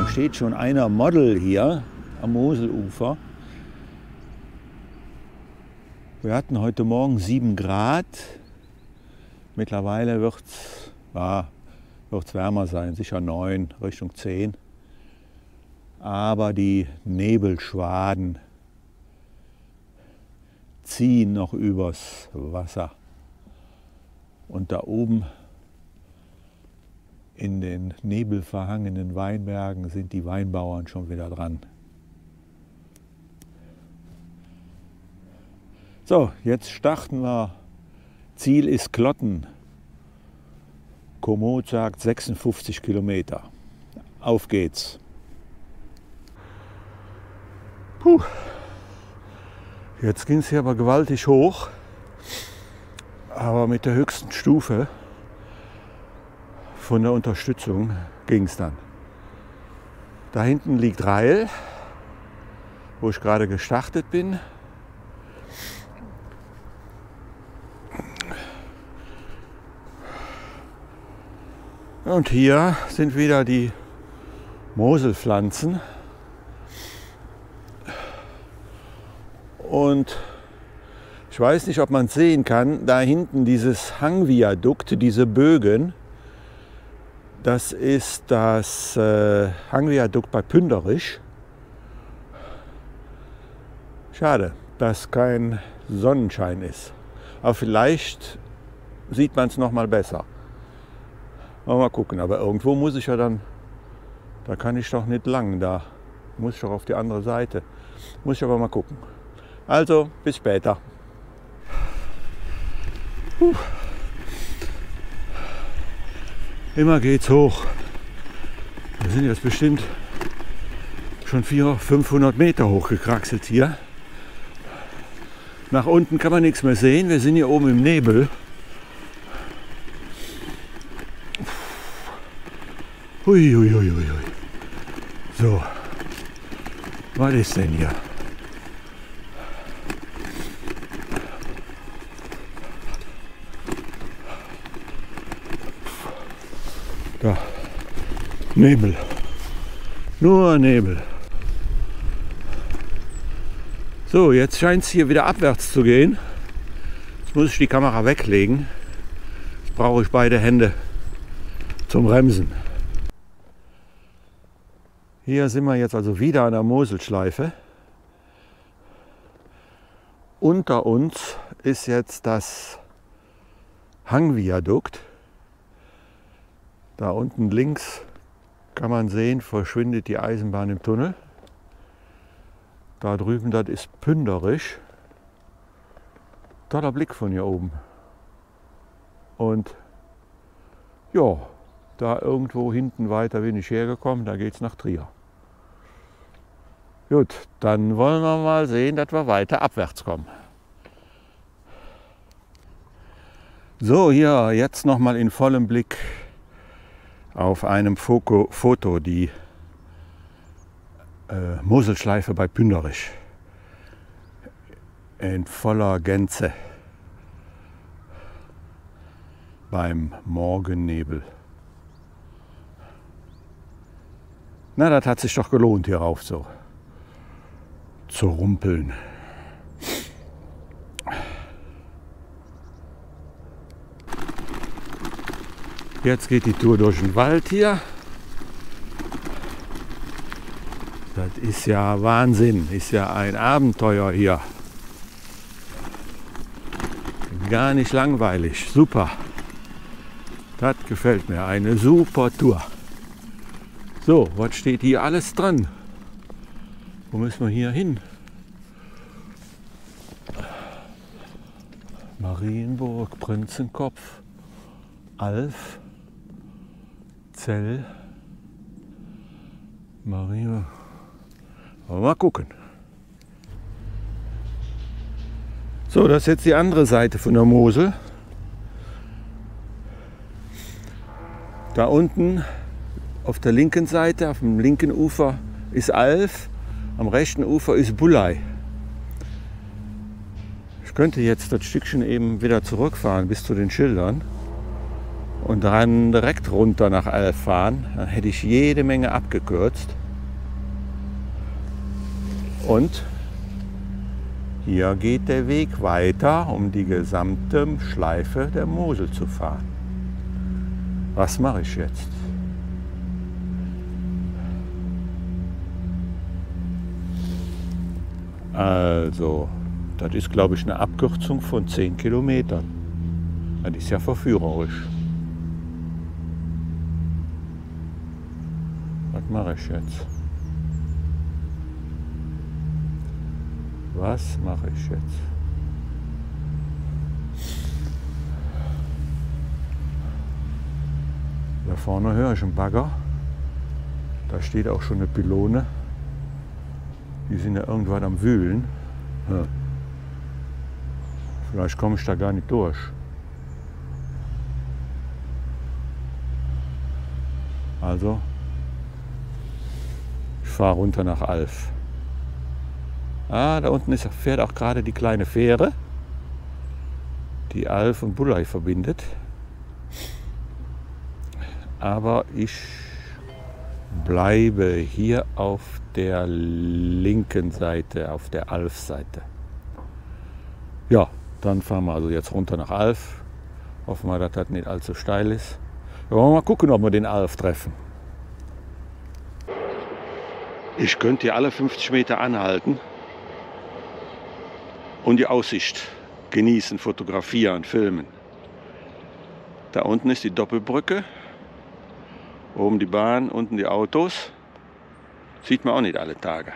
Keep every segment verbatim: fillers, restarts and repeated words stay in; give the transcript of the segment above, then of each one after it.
steht schon einer Model hier am Moselufer. Wir hatten heute Morgen sieben Grad. Mittlerweile wird es ja, wird's wärmer sein, sicher neun, Richtung zehn. Aber die Nebelschwaden ziehen noch übers Wasser. Und da oben in den nebelverhangenen Weinbergen sind die Weinbauern schon wieder dran. So, jetzt starten wir. Ziel ist Klotten. Komoot sagt sechsundfünfzig Kilometer. Auf geht's. Puh. Jetzt ging es hier aber gewaltig hoch. Aber mit der höchsten Stufe von der Unterstützung ging es dann. Da hinten liegt Rail, wo ich gerade gestartet bin. Und hier sind wieder die Moselpflanzen. Und ich weiß nicht, ob man es sehen kann, da hinten dieses Hangviadukt, diese Bögen, das ist das äh, Hangviadukt bei Pünderich. Schade, dass kein Sonnenschein ist. Aber vielleicht sieht man es noch mal besser. Mal gucken, aber irgendwo muss ich ja dann, da kann ich doch nicht lang, da muss ich doch auf die andere Seite. Muss ich aber mal gucken. Also, bis später. Puh. Immer geht's hoch. Wir sind jetzt bestimmt schon vierhundert, fünfhundert Meter hochgekraxelt hier. Nach unten kann man nichts mehr sehen. Wir sind hier oben im Nebel. Hui, hui, hui, hui. So, was ist denn hier? Da, Nebel, nur Nebel. So, jetzt scheint es hier wieder abwärts zu gehen. Jetzt muss ich die Kamera weglegen. Jetzt brauche ich beide Hände zum Bremsen. Hier sind wir jetzt also wieder an der Moselschleife. Unter uns ist jetzt das Hangviadukt. Da unten links kann man sehen, verschwindet die Eisenbahn im Tunnel. Da drüben, das ist Pünderich. Toller Blick von hier oben. Und ja, da irgendwo hinten weiter bin ich hergekommen, da geht es nach Trier. Gut, dann wollen wir mal sehen, dass wir weiter abwärts kommen. So, hier jetzt noch mal in vollem Blick auf einem Foto, Foto die äh, Moselschleife bei Pünderich. In voller Gänze beim Morgennebel. Na, das hat sich doch gelohnt, hier rauf so zu rumpeln. Jetzt geht die Tour durch den Wald hier. Das ist ja Wahnsinn, ist ja ein Abenteuer hier. Gar nicht langweilig, super. Das gefällt mir, eine super Tour. So, was steht hier alles dran? Wo müssen wir hier hin? Marienburg, Prinzenkopf, Alf, Zell, Maria. Mal gucken. So, das ist jetzt die andere Seite von der Mosel. Da unten auf der linken Seite, auf dem linken Ufer ist Alf, am rechten Ufer ist Bullei. Ich könnte jetzt das Stückchen eben wieder zurückfahren bis zu den Schildern und dann direkt runter nach Alf fahren, dann hätte ich jede Menge abgekürzt. Und hier geht der Weg weiter, um die gesamte Schleife der Mosel zu fahren. Was mache ich jetzt? Also, das ist, glaube ich, eine Abkürzung von zehn Kilometern. Das ist ja verführerisch. Was mache ich jetzt? Was mache ich jetzt? Da vorne höre ich einen Bagger. Da steht auch schon eine Pylone. Die sind ja irgendwann am Wühlen. Ja. Vielleicht komme ich da gar nicht durch. Also, ich fahre runter nach Alf. Ah, da unten ist, fährt auch gerade die kleine Fähre, die Alf und Bulay verbindet. Aber ich bleibe hier auf der linken Seite, auf der Alf-Seite. Ja, dann fahren wir also jetzt runter nach Alf. Hoffen wir, dass das nicht allzu steil ist. Wir wollen mal gucken, ob wir den Alf treffen. Ich könnte hier alle fünfzig Meter anhalten und die Aussicht genießen, fotografieren, filmen. Da unten ist die Doppelbrücke. Oben die Bahn, unten die Autos. Sieht man auch nicht alle Tage.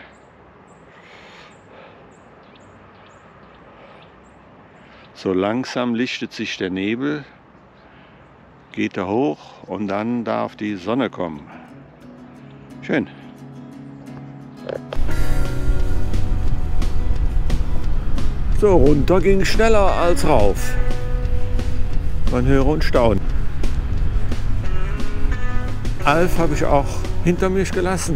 So langsam lichtet sich der Nebel, geht er hoch und dann darf die Sonne kommen. Schön. So, runter ging schneller als rauf. Man höre und staune. Alf habe ich auch hinter mich gelassen.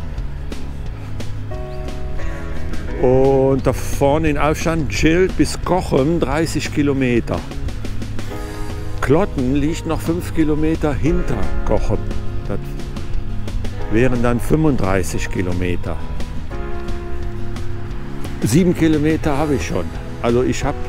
Und da vorne in Alf stand ein Schild bis Cochem dreißig Kilometer. Klotten liegt noch fünf Kilometer hinter Cochem. Das wären dann fünfunddreißig Kilometer. Sieben Kilometer habe ich schon. Also ich habe,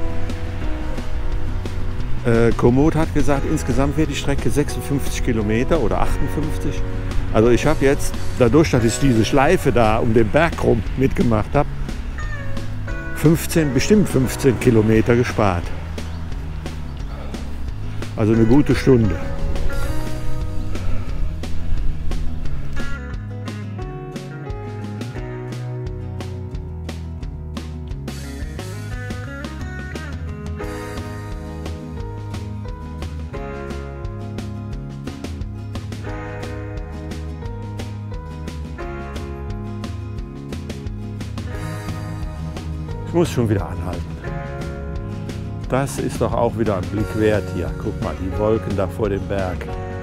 äh, Komoot hat gesagt, insgesamt wird die Strecke sechsundfünfzig Kilometer oder achtundfünfzig. Also ich habe jetzt, dadurch, dass ich diese Schleife da um den Berg rum mitgemacht habe, fünfzehn, bestimmt fünfzehn Kilometer gespart. Also eine gute Stunde. Ich muss schon wieder anhalten. Das ist doch auch wieder ein Blick wert hier. Guck mal, die Wolken da vor dem Berg.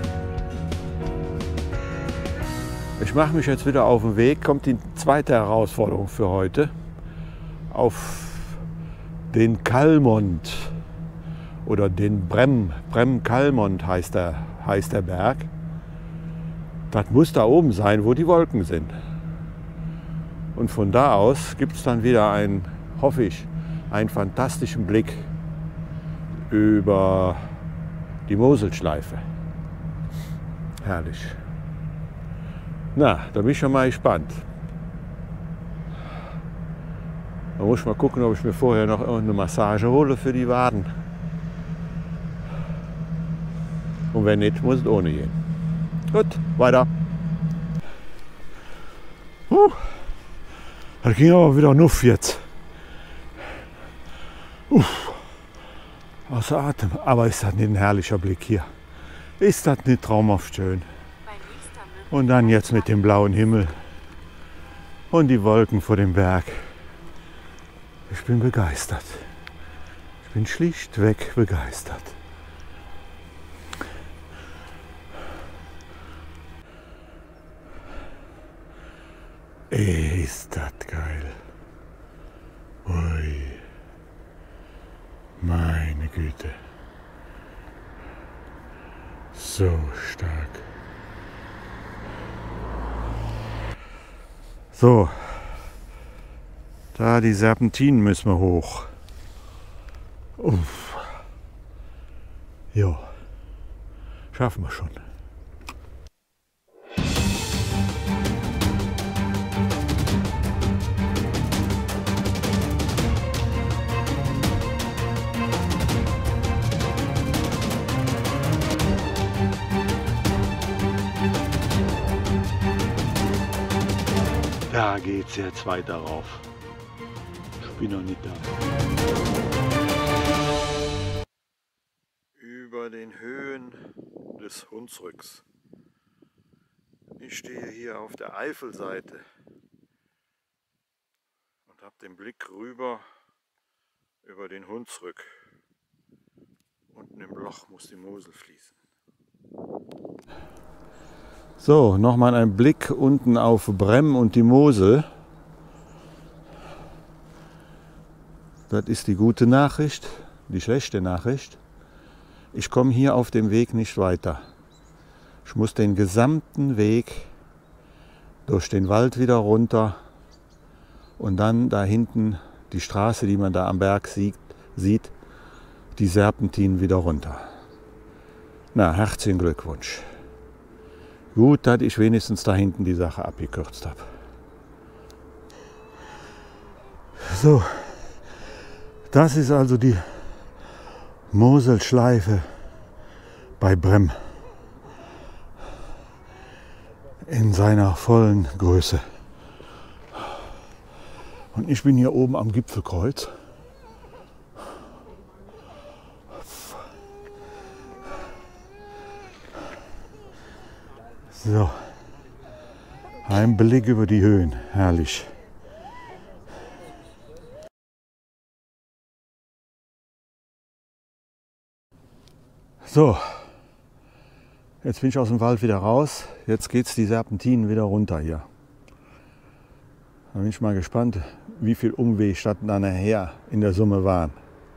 Ich mache mich jetzt wieder auf den Weg. Kommt die zweite Herausforderung für heute. Auf den Kalmont oder den Brem. Brem-Kalmont heißt der, heißt der Berg. Das muss da oben sein, wo die Wolken sind. Und von da aus gibt es dann wieder einen, hoffe ich, einen fantastischen Blick über die Moselschleife. Herrlich. Na, da bin ich schon mal gespannt. Da muss ich mal gucken, ob ich mir vorher noch eine Massage hole für die Waden. Und wenn nicht, muss es ohne gehen. Gut, weiter. Uh, das ging aber wieder nuff jetzt. Uff. Außer Atem. Aber ist das nicht ein herrlicher Blick hier? Ist das nicht traumhaft schön? Und dann jetzt mit dem blauen Himmel und die Wolken vor dem Berg. Ich bin begeistert. Ich bin schlichtweg begeistert. Ist das geil. Ui. Meine Güte. So stark. So, da die Serpentinen müssen wir hoch. Uff. Jo, schaffen wir schon. Da geht's jetzt weiter rauf. Ich bin noch nicht da. Über den Höhen des Hunsrücks. Ich stehe hier auf der Eifelseite und habe den Blick rüber über den Hunsrück. Unten im Loch muss die Mosel fließen. So, nochmal ein Blick unten auf Bremm und die Mosel. Das ist die gute Nachricht. Die schlechte Nachricht: ich komme hier auf dem Weg nicht weiter. Ich muss den gesamten Weg durch den Wald wieder runter und dann da hinten die Straße, die man da am Berg sieht, sieht die Serpentinen wieder runter. Na, herzlichen Glückwunsch. Gut, dass ich wenigstens da hinten die Sache abgekürzt habe. So, das ist also die Moselschleife bei Bremm in seiner vollen Größe. Und ich bin hier oben am Gipfelkreuz. So, ein Blick über die Höhen, herrlich. So, jetzt bin ich aus dem Wald wieder raus. Jetzt geht es die Serpentinen wieder runter hier. Da bin ich mal gespannt, wie viel Umweg statt dann nachher in der Summe waren.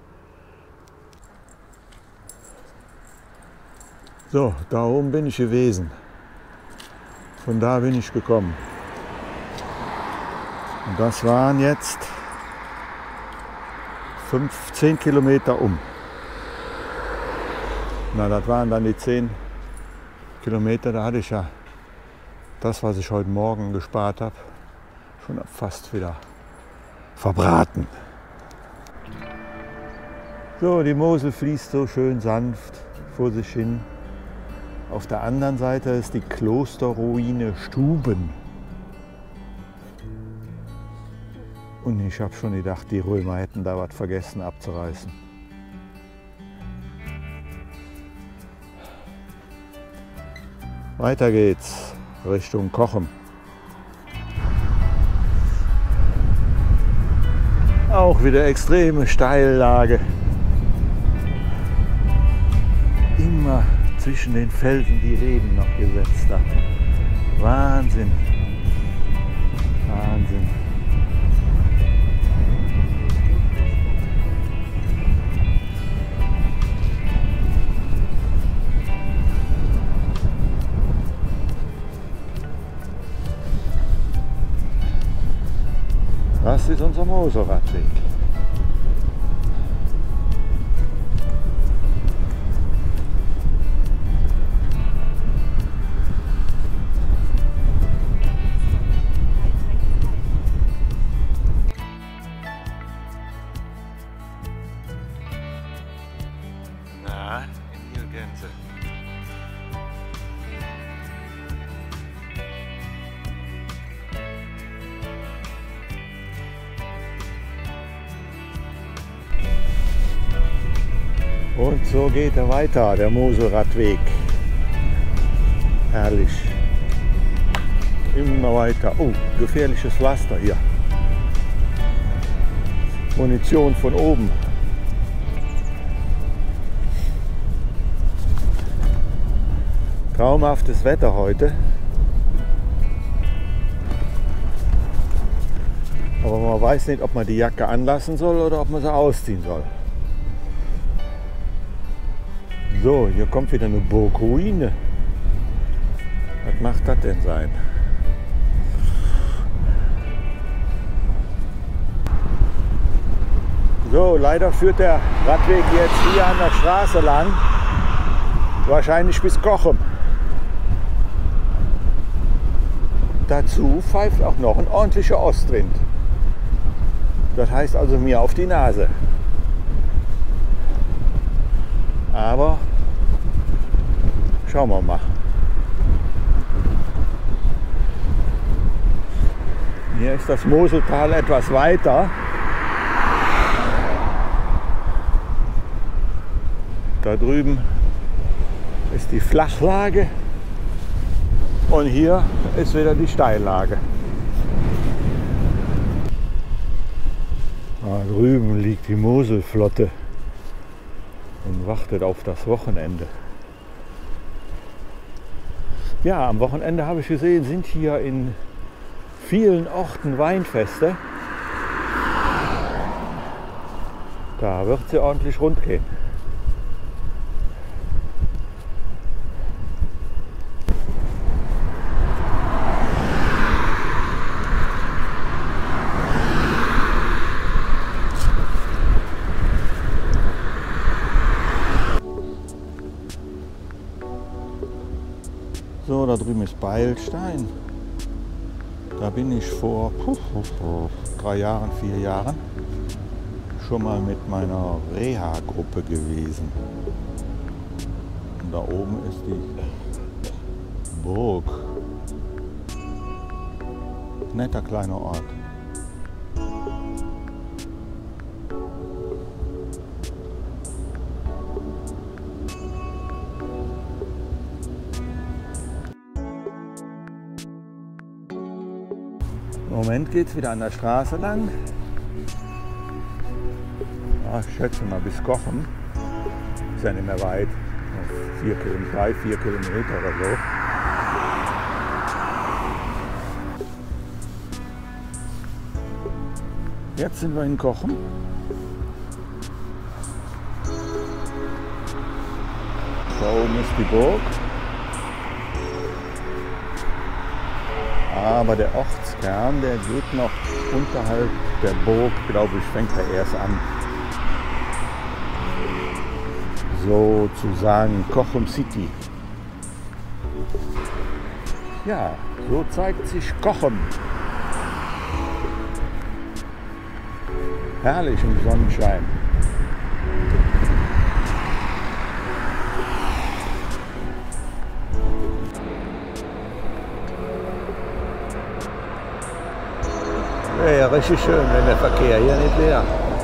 So, da oben bin ich gewesen. Von da bin ich gekommen. Und das waren jetzt fünfzehn Kilometer um. Na, das waren dann die zehn Kilometer, da hatte ich ja das, was ich heute Morgen gespart habe, schon fast wieder verbraten. So, die Mosel fließt so schön sanft vor sich hin. Auf der anderen Seite ist die Klosterruine Stuben. Und ich habe schon gedacht, die Römer hätten da was vergessen abzureißen. Weiter geht's Richtung Cochem. Auch wieder extreme Steillage. Immer zwischen den Felsen die Reben noch gesetzt hat. Wahnsinn. Wahnsinn. Das ist unser Moselradweg. Na, Nilgänse. Und so geht er weiter, der Moselradweg. Herrlich. Immer weiter. Oh, gefährliches Pflaster hier. Munition von oben. Traumhaftes Wetter heute. Aber man weiß nicht, ob man die Jacke anlassen soll oder ob man sie ausziehen soll. So, hier kommt wieder eine Burgruine. Was macht das denn sein? So, leider führt der Radweg jetzt hier an der Straße lang. Wahrscheinlich bis Cochem. Dazu pfeift auch noch ein ordentlicher Ostwind. Das heißt also mir auf die Nase. Aber schauen wir mal. Hier ist das Moseltal etwas weiter. Da drüben ist die Flachlage und hier ist wieder die Steillage. Da drüben liegt die Moselflotte und wartet auf das Wochenende. Ja, am Wochenende habe ich gesehen, sind hier in vielen Orten Weinfeste. Da wird es ja ordentlich rund gehen. So, da drüben ist Beilstein. Da bin ich vor puh, puh, puh, drei Jahren, vier Jahren schon mal mit meiner Reha-Gruppe gewesen. Und da oben ist die Burg. Netter kleiner Ort. Im Moment geht es wieder an der Straße lang. Ja, ich schätze mal bis Cochem. Ist ja nicht mehr weit. Vier Kilometer, drei, vier Kilometer oder so. Jetzt sind wir in Cochem. Da oben ist die Burg. Aber der Ortskern, der geht noch unterhalb der Burg, glaube ich, fängt er erst an. Sozusagen Cochem City. Ja, so zeigt sich Cochem. Herrlich im Sonnenschein. Ja, ja, richtig schön, wenn der Verkehr hier nicht wäre.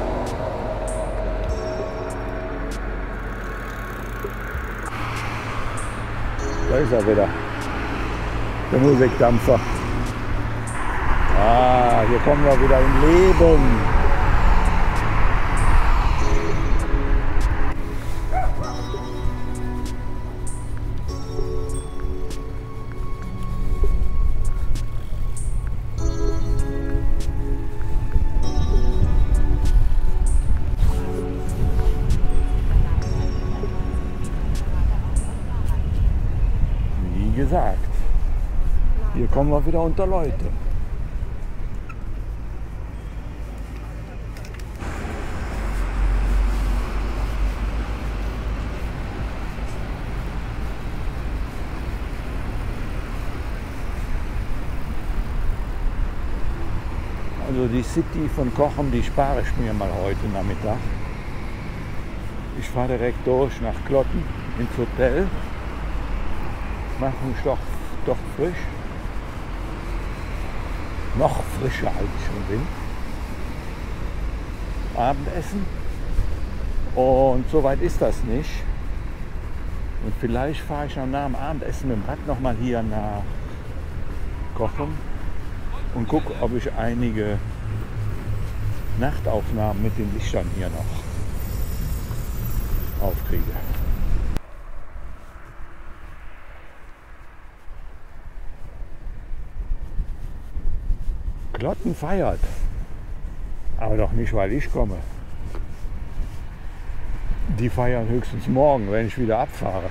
Da ist er wieder, der Musikdampfer. Ah, hier kommen wir wieder im Leben. Wie gesagt, hier kommen wir wieder unter Leute. Also die City von Cochem, die spare ich mir mal heute Nachmittag. Ich fahre direkt durch nach Klotten ins Hotel. Mache mich doch, doch frisch. Noch frischer als ich schon bin. Abendessen. Und so weit ist das nicht. Und vielleicht fahre ich nach dem Abendessen mit dem Rad nochmal hier nach Cochem und gucke, ob ich einige Nachtaufnahmen mit den Lichtern hier noch aufkriege. Klotten feiert, aber doch nicht, weil ich komme. Die feiern höchstens morgen, wenn ich wieder abfahre.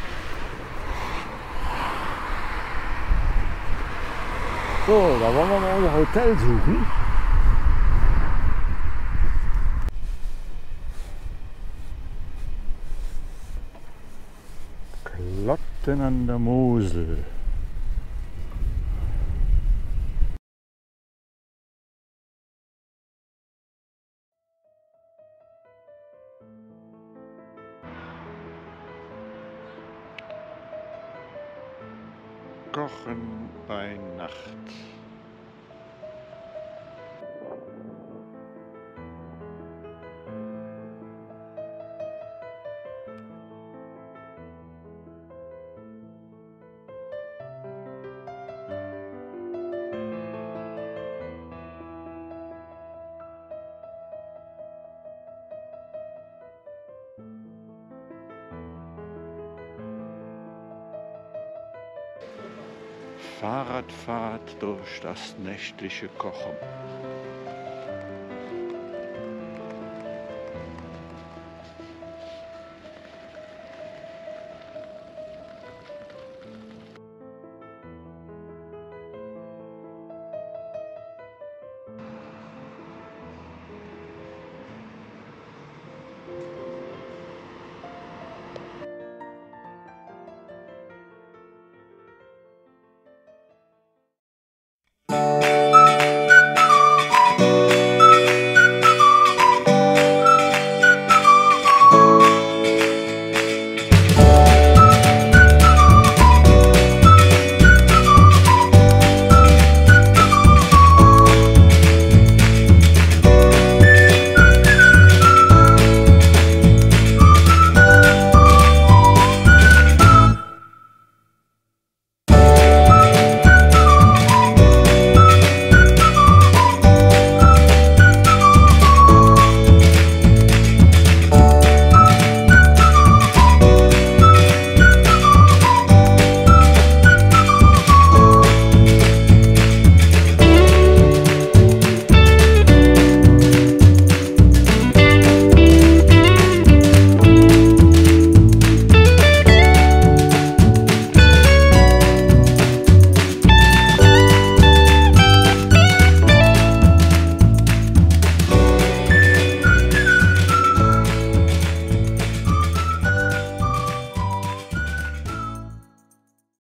So, da wollen wir mal unser Hotel suchen. Klotten an der Mosel. Kochen bei Nacht. Fahrradfahrt durch das nächtliche Kochen.